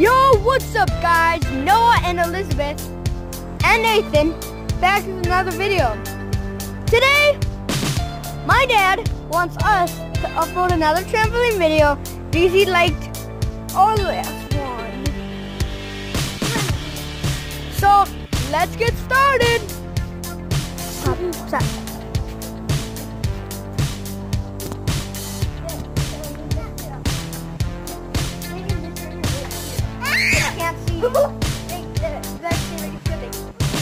Yo, what's up guys? Noah and Elizabeth and Nathan back with another video. Today, my dad wants us to upload another trampoline video because he liked our last one. So, let's get started. Stop. Can't see. That's already sitting.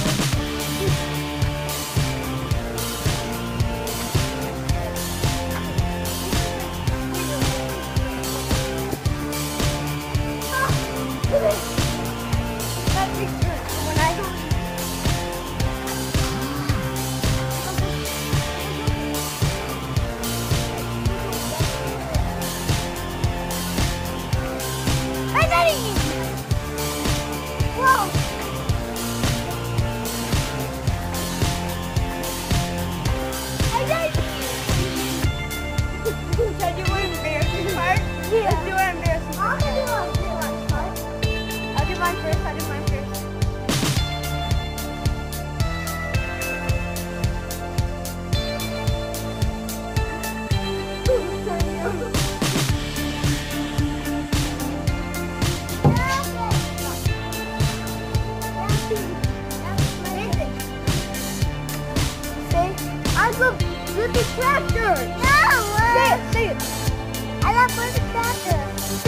That makes sense. When I go. I'm ready. Whoa! I died! Should you want embarrassing part? Yeah. Let's do our embarrassing part. I'm gonna do one part. I'll do mine first. I love Ruby Tractor. No! Say it. I love Ruby Tractor.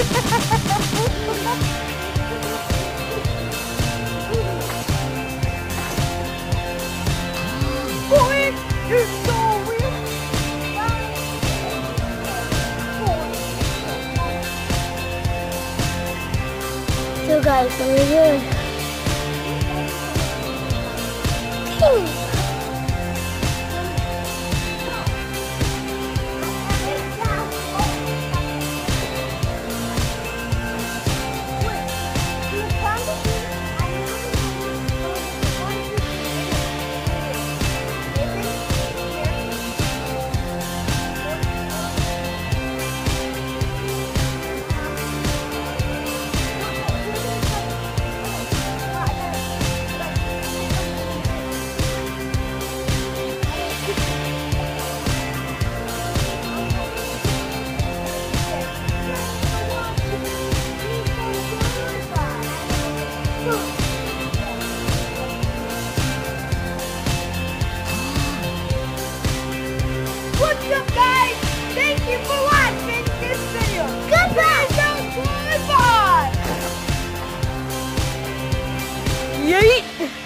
Boy, you're so weird. So guys, what are we doing? What's up guys? Thank you for watching this video. Goodbye! Goodbye! Yeet!